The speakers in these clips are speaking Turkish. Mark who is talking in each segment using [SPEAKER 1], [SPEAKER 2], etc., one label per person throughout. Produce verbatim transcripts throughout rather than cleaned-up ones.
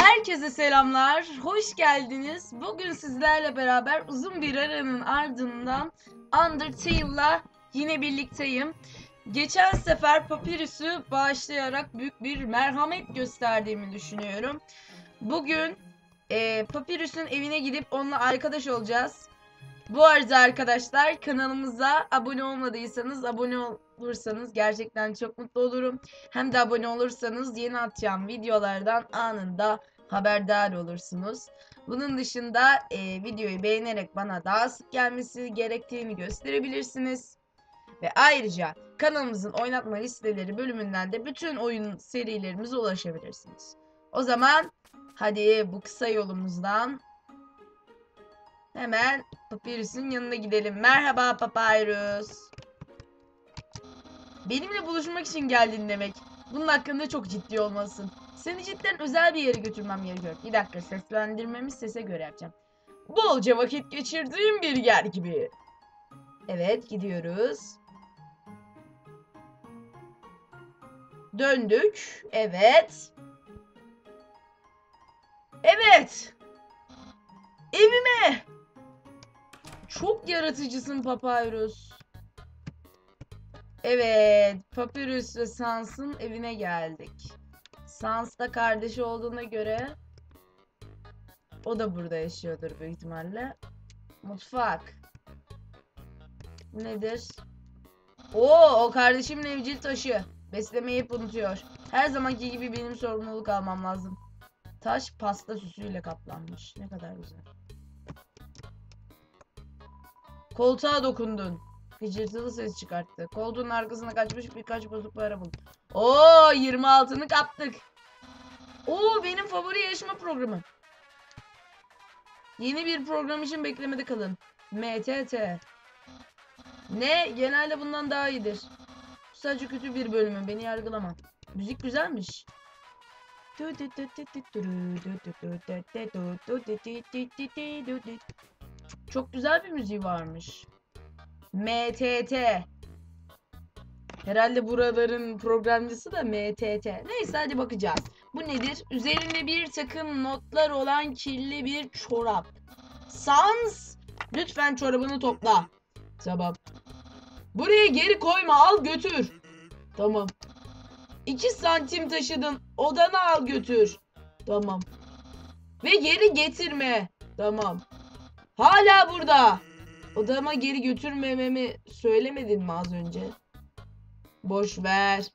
[SPEAKER 1] Herkese selamlar, hoş geldiniz. Bugün sizlerle beraber uzun bir aranın ardından Undertale'la yine birlikteyim. Geçen sefer Papyrus'u bağışlayarak büyük bir merhamet gösterdiğimi düşünüyorum. Bugün e, Papyrus'un evine gidip onunla arkadaş olacağız. Bu arada arkadaşlar, kanalımıza abone olmadıysanız abone olursanız gerçekten çok mutlu olurum. Hem de abone olursanız yeni atacağım videolardan anında haberdar olursunuz. Bunun dışında e, videoyu beğenerek bana daha sık gelmesi gerektiğini gösterebilirsiniz. Ve ayrıca kanalımızın oynatma listeleri bölümünden de bütün oyun serilerimize ulaşabilirsiniz. O zaman hadi bu kısa yolumuzdan hemen Papyrus'un yanına gidelim. Merhaba Papyrus. Benimle buluşmak için geldin demek. Bunun hakkında çok ciddi olmalısın. Seni cidden özel bir yere götürmem gerekiyor. Bir dakika, seslendirmemi sese göre yapacağım. Bolca vakit geçirdiğim bir yer gibi. Evet, gidiyoruz. Döndük. Evet. Evet. Evime. Çok yaratıcısın Papyrus. Evet, Papyrus ve Sans'ın evine geldik. Sans da kardeşi olduğuna göre o da burada yaşıyordur büyük ihtimalle. Mutfak. Nedir? Oo, o kardeşimin evcil taşı. Beslemeyi hep unutuyor. Her zamanki gibi benim sorumluluk almam lazım. Taş pasta süsüyle kaplanmış. Ne kadar güzel. Koltuğa dokundun. Hıcırtılı ses çıkarttı. Koltuğun arkasına kaçmış birkaç bozuk para buldum. Oo, yirmi altını kaptık. Oo, benim favori yarışma programı. Yeni bir program için beklemede kalın. M T T. Ne? Genelde bundan daha iyidir. Sadece kötü bir bölümü. Beni yargılama. Müzik güzelmiş. Çok güzel bir müziği varmış. M T T. Herhalde buraların programcısı da M T T. Neyse, hadi bakacağız. Bu nedir? Üzerinde bir takım notlar olan kirli bir çorap. Sans! Lütfen çorabını topla. Tamam. Buraya geri koyma, al götür. Tamam. İki santim taşıdın, odana al götür. Tamam. Ve geri getirme. Tamam. Hala burada. Odama geri götürmememi söylemedin mi az önce? Boş ver.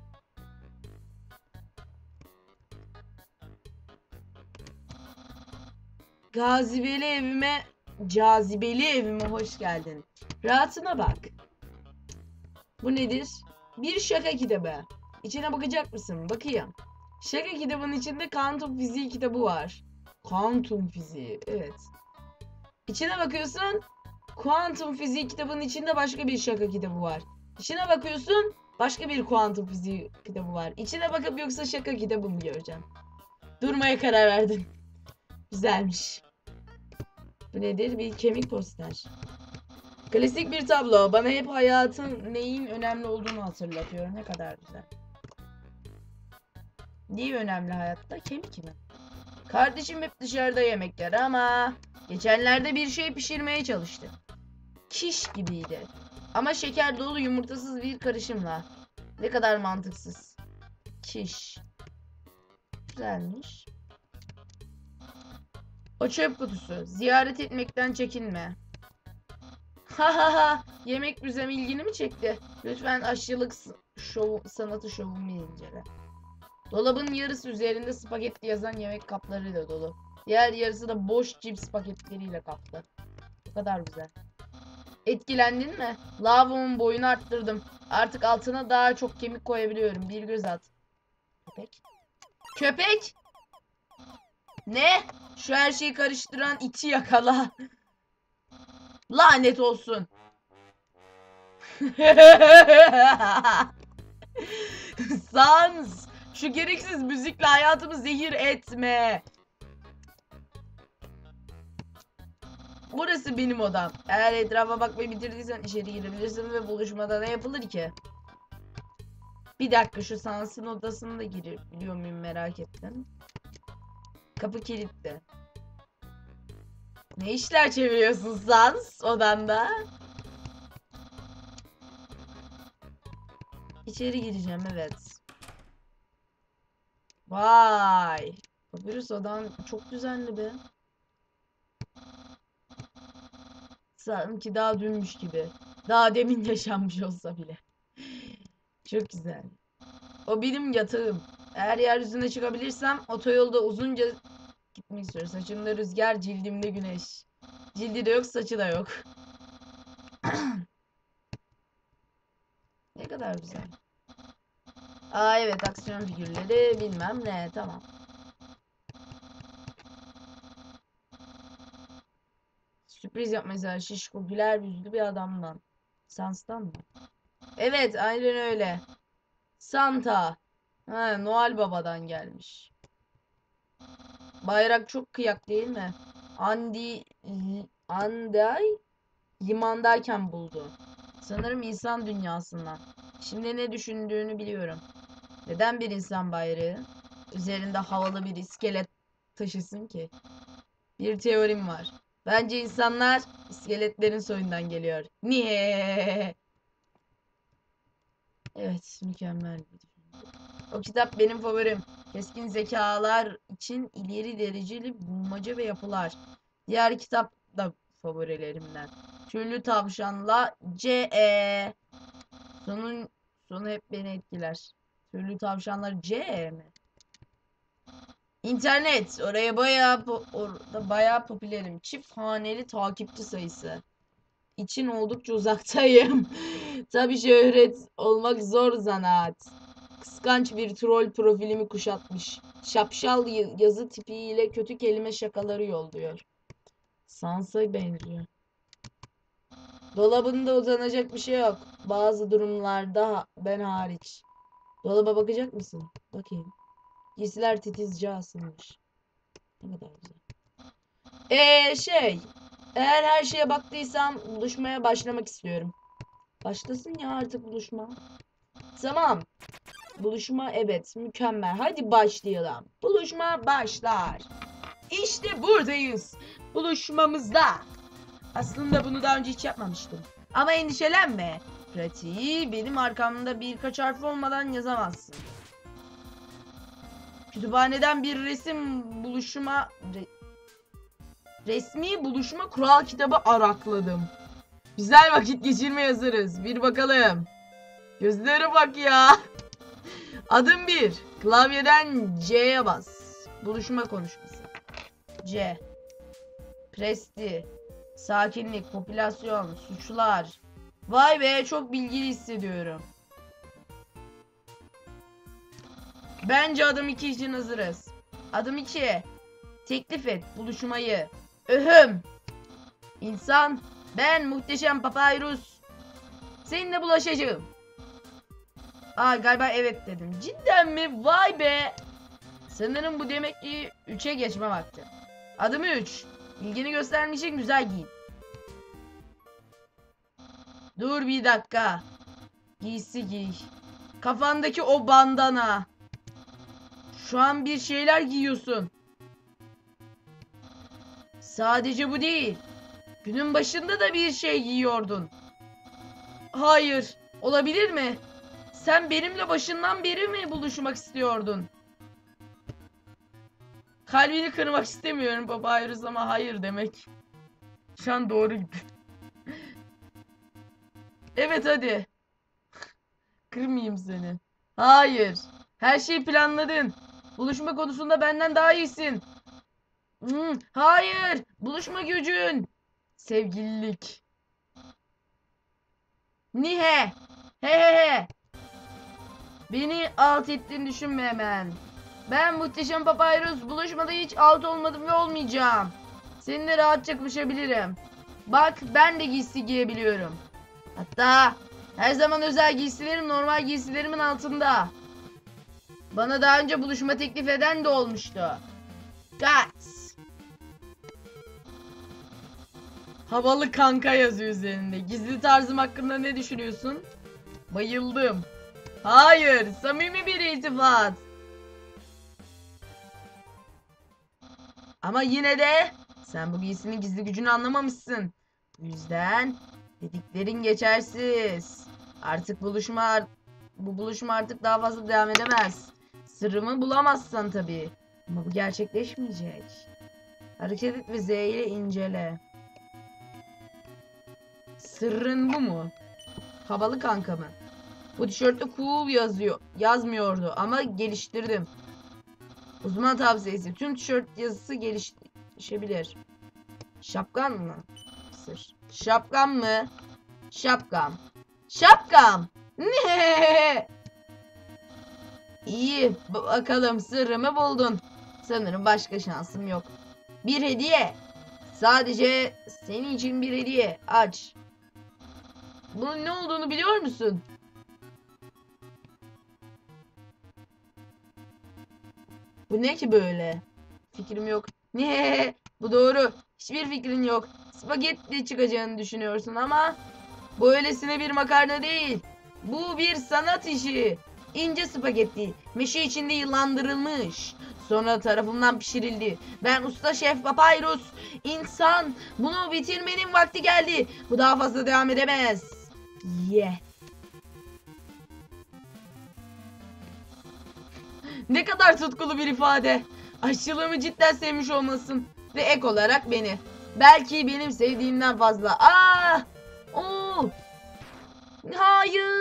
[SPEAKER 1] Gazibeli evime, cazibeli evime hoş geldin. Rahatına bak. Bu nedir? Bir şaka kitabı. İçine bakacak mısın? Bakayım. Şaka kitabının içinde kuantum fiziği kitabı var. Kuantum fiziği, evet. İçine bakıyorsun, kuantum fiziği kitabının içinde başka bir şaka kitabı var. İçine bakıyorsun, başka bir kuantum fiziği kitabı var. İçine bakıp yoksa şaka kitabı mı göreceğim? Durmaya karar verdim. Güzelmiş. Bu nedir? Bir kemik poster. Klasik bir tablo. Bana hep hayatın neyin önemli olduğunu hatırlatıyor. Ne kadar güzel. Niye önemli hayatta? Kemik mi? Kardeşim hep dışarıda yemek yer ama geçenlerde bir şey pişirmeye çalıştı. Kiş gibiydi. Ama şeker dolu yumurtasız bir karışımla. Ne kadar mantıksız. Kiş. Güzelmiş. O çöp kutusu. Ziyaret etmekten çekinme. Ha ha ha. Yemek müzem ilgini mi çekti? Lütfen aşçılık şov, sanatı şovumu incele. Dolabın yarısı üzerinde spagetti yazan yemek kaplarıyla dolu. Diğer yarısı da boş cips paketleriyle kaplı. Bu kadar güzel. Etkilendin mi? Lavabonun boyunu arttırdım. Artık altına daha çok kemik koyabiliyorum. Bir göz at. Köpek. Köpek! Ne? Şu her şeyi karıştıran iti yakala. Lanet olsun. Sans! Şu gereksiz müzikle hayatımı zehir etme. Burası benim odam. Eğer etrafa bakmayı bitirdiysen içeri girebilirsin ve buluşmada ne yapılır ki? Bir dakika, şu Sans'ın odasına da girebiliyor muyum merak ettim. Kapı kilitli. Ne işler çeviriyorsun Sans odanda? İçeri gireceğim, evet. Vay. Papyrus odan çok düzenli be. Sanki daha dünmüş gibi. Daha demin yaşanmış olsa bile. Çok güzel. O benim yatağım. Eğer yeryüzüne çıkabilirsem otoyolda uzunca gitmek istiyorum. Saçımda rüzgar, cildimde güneş. Cildi de yok, saçı da yok. Ne kadar güzel. Aa evet, aksiyon figürleri bilmem ne, tamam. Sürpriz yapma mesela, şişko güler yüzlü bir adamdan. Sans'tan mı? Evet, aynen öyle. Santa. Ha, Noel Baba'dan gelmiş. Bayrak çok kıyak değil mi? Andy Anday limandayken buldu. Sanırım insan dünyasından. Şimdi ne düşündüğünü biliyorum. Neden bir insan bayrağı üzerinde havalı bir iskelet taşısın ki? Bir teorim var. Bence insanlar iskeletlerin soyundan geliyor. Niye? Evet, mükemmel bir düşünce. O kitap benim favorim. Keskin zekalar için ileri dereceli bulmaca ve yapılar. Diğer kitap da favorilerimden. Tüylü Tavşan'la C E. Sonun sonu hep beni etkiler. Tüylü Tavşanlar C E mi? İnternet. Oraya bayağı orada bayağı popülerim. Çift haneli takipçi sayısı için oldukça uzaktayım. Tabii şöhret olmak zor zanaat. Kıskanç bir troll profilimi kuşatmış. Şapşal yazı tipiyle kötü kelime şakaları yolluyor. Sansa benziyor. Dolabında uzanacak bir şey yok. Bazı durumlarda ben hariç. Dolaba bakacak mısın? Bakayım. Giysiler titizce asılmış. Ne kadar güzel. Eee şey. Eğer her şeye baktıysam buluşmaya başlamak istiyorum. Başlasın ya artık buluşma. Tamam. Buluşma evet mükemmel. Hadi başlayalım. Buluşma başlar. İşte buradayız. Buluşmamızda. Aslında bunu daha önce hiç yapmamıştım. Ama endişelenme. Pratiği benim arkamda birkaç harf olmadan yazamazsın. Kütüphaneden bir resim buluşma... Re, resmi buluşma kural kitabı arakladım. Güzel vakit geçirmeye hazırız. Bir bakalım. Gözlere bak ya. Adım bir. Klavyeden C'ye bas. Buluşma konuşması. C. Presti. Sakinlik, popülasyon, suçlar. Vay be, çok bilgili hissediyorum. Bence adım iki için hazırız. Adım iki. Teklif et buluşmayı. Öhüm. İnsan, ben muhteşem Papyrus. Seninle bulaşacağım. Aa galiba evet dedim. Cidden mi? Vay be. Sanırım bu demek ki üçe geçme vakti. Adım üç. İlgini göstermeyecek güzel giyin. Dur bir dakika. Giysi giy. Kafandaki o bandana. Şu an bir şeyler giyiyorsun. Sadece bu değil. Günün başında da bir şey giyiyordun. Hayır. Olabilir mi? Sen benimle başından beri mi buluşmak istiyordun? Kalbini kırmak istemiyorum Papyrus ama hayır demek. Şu an doğru gibi. Evet hadi. Kırmayayım seni. Hayır. Her şeyi planladın. Buluşma konusunda benden daha iyisin. Hmm, hayır. Buluşma gücün. Sevgililik. Nihe. He he he. Beni alt ettiğini düşünme hemen. Ben muhteşem Papyrus buluşmada hiç alt olmadım ve olmayacağım. Seninle rahatça konuşabilirim. Bak ben de giysi giyebiliyorum. Hatta her zaman özel giysilerim normal giysilerimin altında. Bana daha önce buluşma teklif eden de olmuştu. Guts. Havalı kanka yazıyor üzerinde. Gizli tarzım hakkında ne düşünüyorsun? Bayıldım. Hayır, samimi bir iltifat. Ama yine de sen bu giysinin gizli gücünü anlamamışsın. Bu yüzden dediklerin geçersiz. Artık buluşma bu buluşma artık daha fazla devam edemez. Sırrımı bulamazsan tabii. Ama bu gerçekleşmeyecek. Hareket et ve Z ile incele. Sırrın bu mu? Havalı kanka mı? Bu tişörtte cool yazıyor. Yazmıyordu ama geliştirdim. Uzman tavsiyesi. Tüm tişört yazısı gelişebilir. Şapkan mı? Sır. Şapkan mı? Şapkam. Şapkam. Ne? İyi. Bakalım sırrımı buldun. Sanırım başka şansım yok. Bir hediye. Sadece senin için bir hediye. Aç. Bunun ne olduğunu biliyor musun? Bu ne ki böyle? Fikrim yok. Ne? Bu doğru. Hiçbir fikrin yok. Spagetti çıkacağını düşünüyorsun ama bu öylesine bir makarna değil. Bu bir sanat işi. İnce spagetti. Meşe içinde yıllandırılmış. Sonra tarafından pişirildi. Ben usta şef Papyrus. İnsan. Bunu bitirmenin vakti geldi. Bu daha fazla devam edemez. Yeah. Ne kadar tutkulu bir ifade. Aşçılığımı cidden sevmiş olmasın. Ve ek olarak beni. Belki benim sevdiğimden fazla. Aa! Oo! Hayır!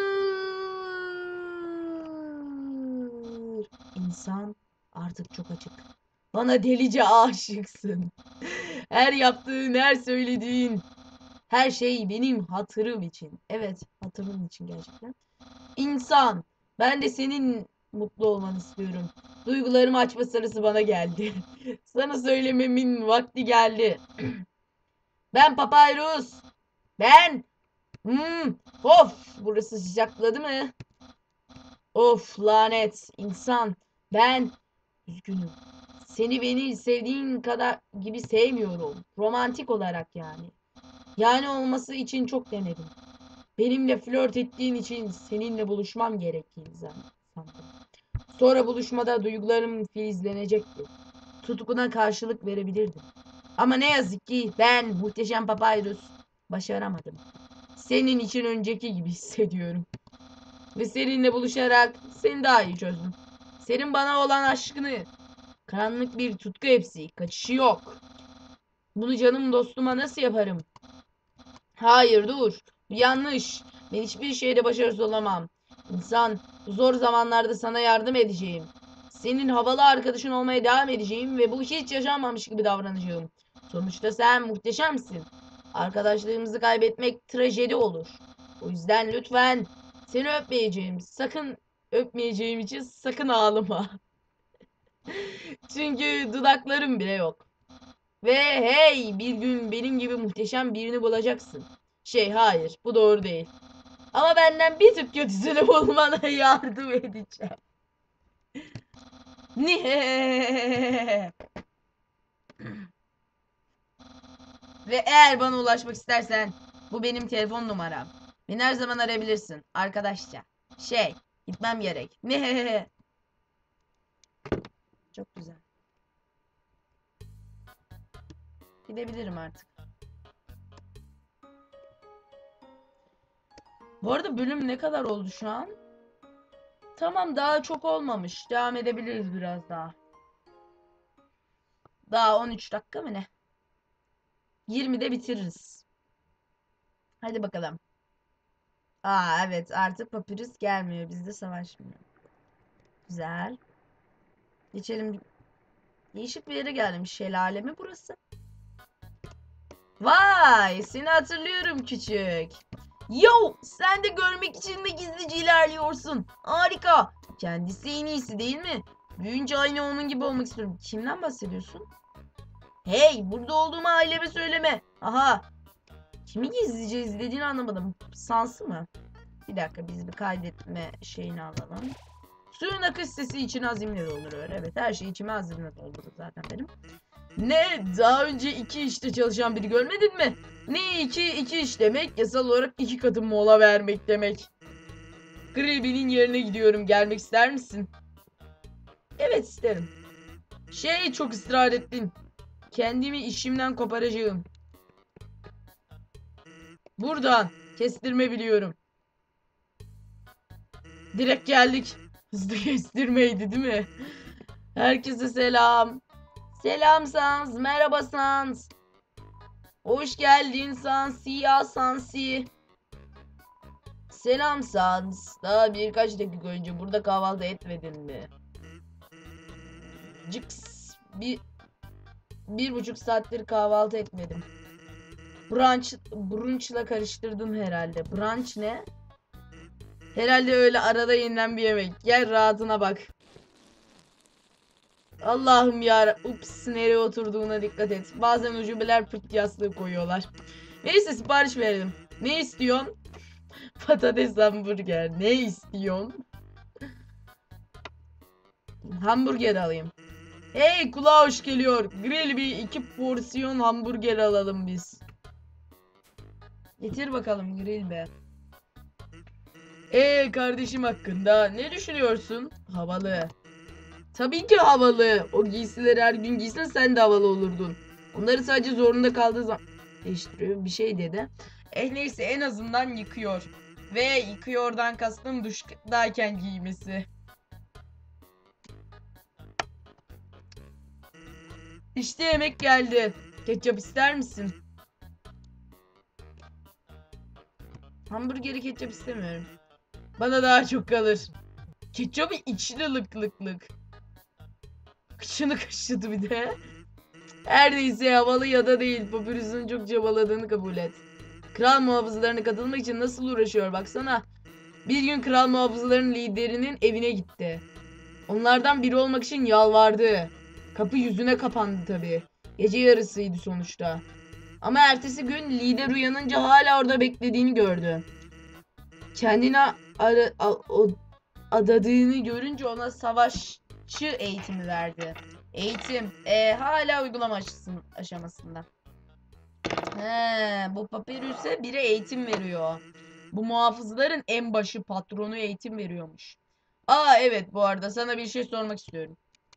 [SPEAKER 1] İnsan artık çok açık. Bana delice aşıksın. Her yaptığın, her söylediğin, her şey benim hatırım için. Evet, hatırım için gerçekten. İnsan, ben de senin mutlu olmanı istiyorum. Duygularımı açma sırası bana geldi. Sana söylememin vakti geldi. Ben Papyrus. Ben. Hmm. Of, burası sıcakladı mı? Of lanet insan. Ben üzgünüm. Seni beni sevdiğin kadar gibi sevmiyorum. Romantik olarak yani. Yani olması için çok denedim. Benimle flört ettiğin için seninle buluşmam gerektiğini sandım. Sonra buluşmada duygularım filizlenecekti. Tutkuna karşılık verebilirdim. Ama ne yazık ki ben muhteşem Papyrus başaramadım. Senin için önceki gibi hissediyorum. Ve seninle buluşarak seni daha iyi çözdüm. Senin bana olan aşkını, karanlık bir tutku hepsi, kaçışı yok. Bunu canım dostuma nasıl yaparım? Hayır dur, bu yanlış. Ben hiçbir şeyde başarısız olamam. İnsan, bu zor zamanlarda sana yardım edeceğim. Senin havalı arkadaşın olmaya devam edeceğim ve bu hiç yaşanmamış gibi davranacağım. Sonuçta sen muhteşemsin. Arkadaşlığımızı kaybetmek trajedi olur. O yüzden lütfen seni öpmeyeceğim. Sakın öpmeyeceğim için sakın ağlama. Çünkü dudaklarım bile yok. Ve hey bir gün benim gibi muhteşem birini bulacaksın. Şey hayır bu doğru değil. Ama benden bir tık kötüsünü bulmana yardım edeceğim. Niye? Ve eğer bana ulaşmak istersen bu benim telefon numaram. Beni her zaman arayabilirsin arkadaşça. Şey gitmem gerek. Ne? Çok güzel. Gidebilirim artık. Bu arada bölüm ne kadar oldu şu an? Tamam daha çok olmamış. Devam edebiliriz biraz daha. Daha on üç dakika mı ne? yirmide bitiririz. Hadi bakalım. Aa evet artık Papyrus gelmiyor. Bizde savaşmıyor. Güzel. Geçelim. Değişik bir yere geldim. Şelale mi burası? Vay seni hatırlıyorum küçük. Yo sen de görmek için de gizlice ilerliyorsun. Harika. Kendisi en iyisi değil mi? Büyünce aynı onun gibi olmak istiyorum. Kimden bahsediyorsun? Hey burada olduğumu aileme söyleme. Aha. Kimi gizlice izlediğini anlamadım. Sansı mı? Bir dakika biz bir kaydetme şeyini alalım. Suyun akış sesi için azimle dolduruyor. Evet her şey içime azimle doldurur zaten benim. Ne? Daha önce iki işte çalışan biri görmedin mi? Ne iki? İki iş demek yasal olarak iki katı mola vermek demek. Greby'nin yerine gidiyorum. Gelmek ister misin? Evet isterim. Şey, çok ısrar ettin. Kendimi işimden koparacağım. Buradan kestirme biliyorum. Direkt geldik. Hızlı kestirmeydi değil mi? Herkese selam. Selam Sans. Merhaba Sans. Hoş geldin Sans. Ya Sansi. Selam Sans. Daha birkaç dakika önce burada kahvaltı etmedin mi? Cıks. Bir, bir buçuk saattir kahvaltı etmedim. Brunch, brunch'la karıştırdın herhalde. Brunch ne? Herhalde öyle arada yenilen bir yemek. Gel rahatına bak. Allah'ım ya. Ups, nereye oturduğuna dikkat et. Bazen ucubeler pırt yastığı koyuyorlar. Neyse sipariş verelim. Ne istiyorsun? Patates hamburger. Ne istiyorsun? Hamburger alayım. Hey, kulağa hoş geliyor. Grill bir iki porsiyon hamburger alalım biz. Getir bakalım grill be. Ee kardeşim hakkında ne düşünüyorsun? Havalı. Tabii ki havalı. O giysileri her gün giysen sen de havalı olurdun. Onları sadece zorunda kaldığı zaman değiştiriyor bir şey dedi. Eh neyse, en azından yıkıyor. Ve yıkıyordan kastım duştayken giymesi. İşte yemek geldi. Ketçap ister misin? Hamburgeri ketçap istemiyorum. Bana daha çok kalır. Ketçapı içli lık lık lık. Kışını kaşıdı bir de. Her neyse, havalı ya da değil. Papyrus'un çok çabaladığını kabul et. Kral muhafızlarına katılmak için nasıl uğraşıyor baksana. Bir gün kral muhafızların liderinin evine gitti. Onlardan biri olmak için yalvardı. Kapı yüzüne kapandı tabii. Gece yarısıydı sonuçta. Ama ertesi gün lider uyanınca hala orada beklediğini gördü. Kendine ara, a, o, adadığını görünce ona savaşçı eğitimi verdi. Eğitim e, hala uygulama aşamasında. He, bu Papyrus'e biri eğitim veriyor. Bu muhafızların en başı patronu eğitim veriyormuş. Aa evet, bu arada sana bir şey sormak istiyorum.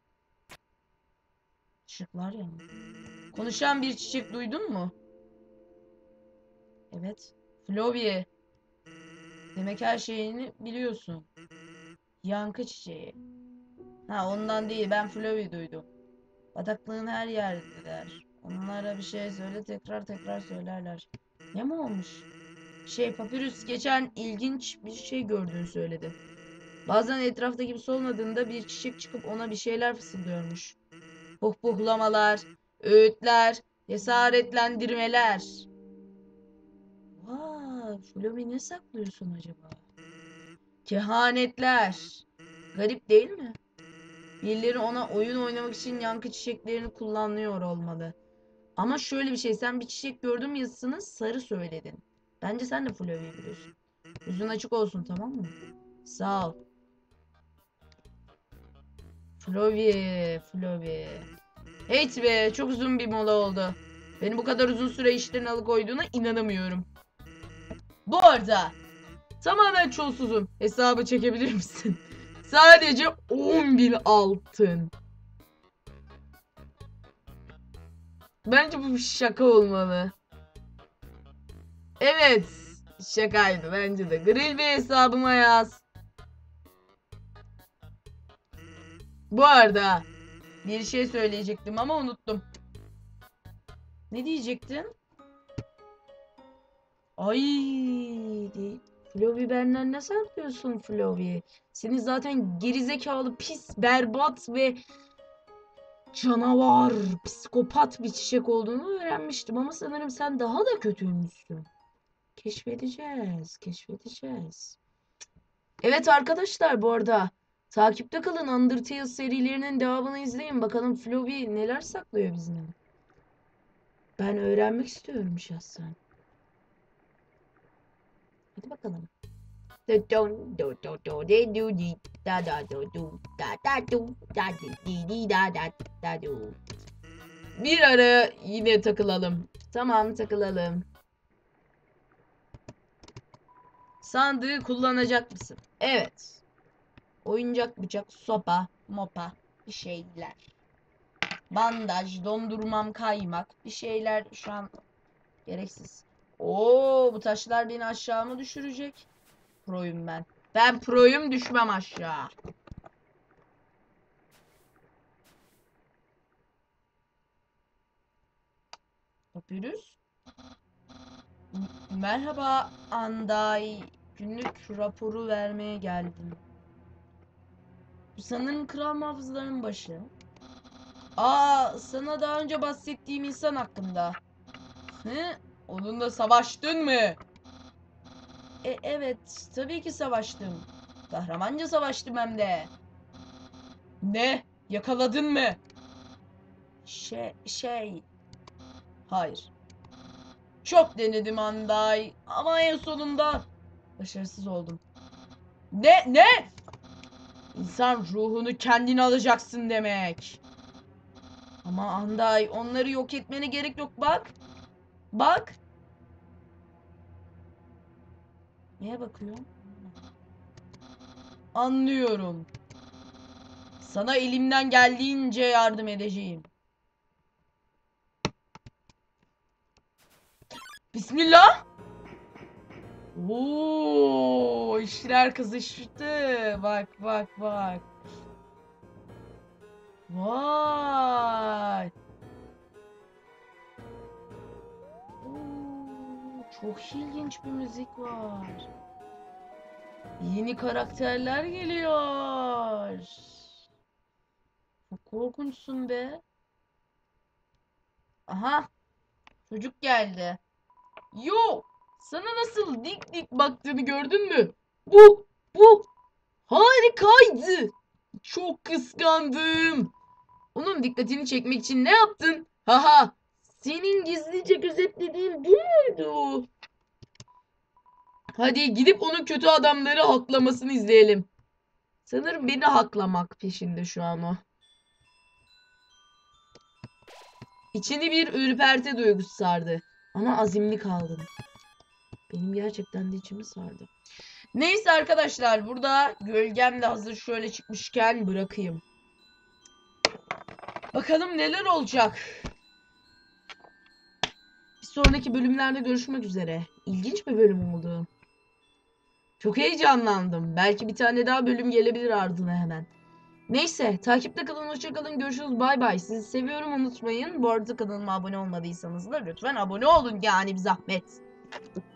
[SPEAKER 1] Işıklar ya. Konuşan bir çiçek duydun mu? Evet. Flovie. Demek her şeyini biliyorsun. Yankı çiçeği. Ha, ondan değil, ben Flovie duydum. Bataklığın her yerdeler. Onlara bir şey söyle, tekrar tekrar söylerler. Ne mi olmuş? Şey, Papyrus geçen ilginç bir şey gördüğünü söyledi. Bazen etrafta kimse olmadığında bir çiçek çıkıp ona bir şeyler fısıldıyormuş. Pohpohlamalar, öğütler, cesaretlendirmeler. Vay, Flovie ne saklıyorsun acaba? Kehanetler. Garip değil mi? Birileri ona oyun oynamak için yankı çiçeklerini kullanıyor olmalı. Ama şöyle bir şey, sen bir çiçek gördüm yazısını sarı söyledin. Bence sen de Flovie'yi biliyorsun. Yüzün açık olsun, tamam mı? Sağ ol. Flovie, Flovie. Hey be, çok uzun bir mola oldu. Beni bu kadar uzun süre işten alıkoyduğuna inanamıyorum. Bu arada tamamen çulsuzum. Hesabı çekebilir misin? Sadece on bin altın. Bence bu bir şaka olmalı. Evet. Şakaydı bence de. Grill bir hesabıma yaz. Bu arada bir şey söyleyecektim ama unuttum. Ne diyecektin? Ay, Flovie benden ne saklıyorsun Flovie? Senin zaten gerizekalı, pis, berbat ve canavar, psikopat bir çiçek olduğunu öğrenmiştim ama sanırım sen daha da kötüymüşsün. Keşfedeceğiz, keşfedeceğiz. Evet arkadaşlar, bu arada takipte kalın, Undertale serilerinin devamını izleyin. Bakalım Flovie neler saklıyor bizden. Ben öğrenmek istiyorum şahsen. Hadi bakalım. Bir ara yine takılalım. Tamam, takılalım. Sandığı kullanacak mısın? Evet. Oyuncak, bıçak, sopa, mopa, bir şeyler. bandaj, dondurmam, kaymak. Bir şeyler şu an gereksiz. Oo, bu taşlar beni aşağı mı düşürecek? Proyum ben. Ben proyum, düşmem aşağı. Papyrus. Merhaba Anday. Günlük raporu vermeye geldim. Bu sanırım kral muhafızlarının başı. Aa, sana daha önce bahsettiğim insan hakkında. Hı? Onunla savaştın mı? E, evet, tabii ki savaştım. Kahramanca savaştım hem de. Ne? Yakaladın mı? Şey, şey. Hayır. Çok denedim Anday ama en sonunda başarısız oldum. Ne? Ne? İnsan ruhunu kendine alacaksın demek. Ama Anday, onları yok etmene gerek yok, bak. Bak. Neye bakıyor? Anlıyorum. Sana elimden geldiğince yardım edeceğim. Bismillah. Oo, işler kızıştı. Bak bak bak. Vay. Oo, çok ilginç bir müzik var. Yeni karakterler geliyor. Çok korkunçsun be. Aha, çocuk geldi. Yo, sana nasıl dik dik baktığını gördün mü? Bu, bu harikaydı. Çok kıskandım. Onun dikkatini çekmek için ne yaptın? Haha, senin gizlice gözetlediğin bu muydu? Hadi gidip onun kötü adamları haklamasını izleyelim. Sanırım beni haklamak peşinde şu an o. İçini bir ürperti duygusu sardı. Ama azimli kaldın. Benim gerçekten de içimi sardı. Neyse arkadaşlar, burada gölgem de hazır şöyle çıkmışken bırakayım. Bakalım neler olacak. Bir sonraki bölümlerde görüşmek üzere. İlginç bir bölüm oldu. Çok heyecanlandım. Belki bir tane daha bölüm gelebilir ardına hemen. Neyse, takipte kalın, hoşça kalın, görüşürüz, bay bay. Sizi seviyorum, unutmayın. Bu arada kanalıma abone olmadıysanız da lütfen abone olun, yani bir zahmet.